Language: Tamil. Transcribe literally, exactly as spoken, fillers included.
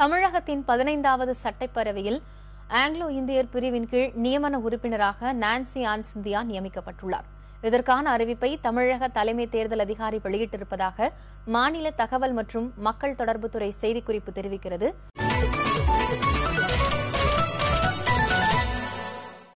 தமிழகத்தின் பதினைந்தாவது சட்டப்பேரவையில் ஆங்கிலோ இந்தியர் பிரிவின் கீழ் நியமன உறுப்பினராக நான்சி ஆன் சிந்தியா நியமிக்கப்பட்டுள்ளார். இதற்கான அறிவிப்பை தமிழக தலைமை தேர்தல் அதிகாரி வெளியிட்டிருப்பதாக மாநில தகவல் மற்றும் மக்கள் தொடர்புத்துறை செய்திக்குறிப்பு தெரிவிக்கிறது.